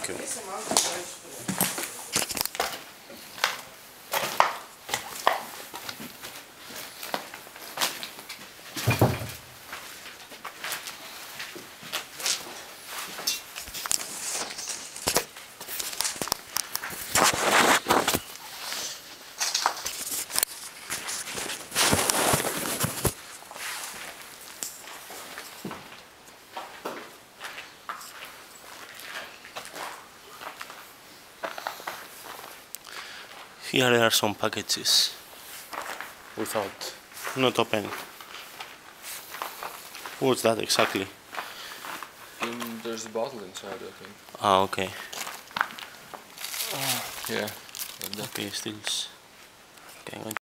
you. Here are some packages without, not opening. What's that exactly? There's a bottle inside, I think. Ah, okay. Yeah. Like that. Okay, still. Okay,